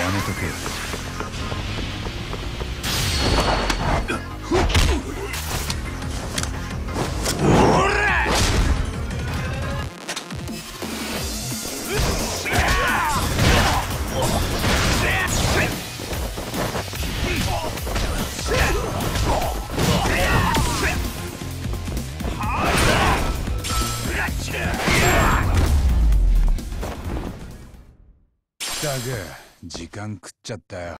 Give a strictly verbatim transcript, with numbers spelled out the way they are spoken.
やめとけよ。ったく時間食っちゃったよ。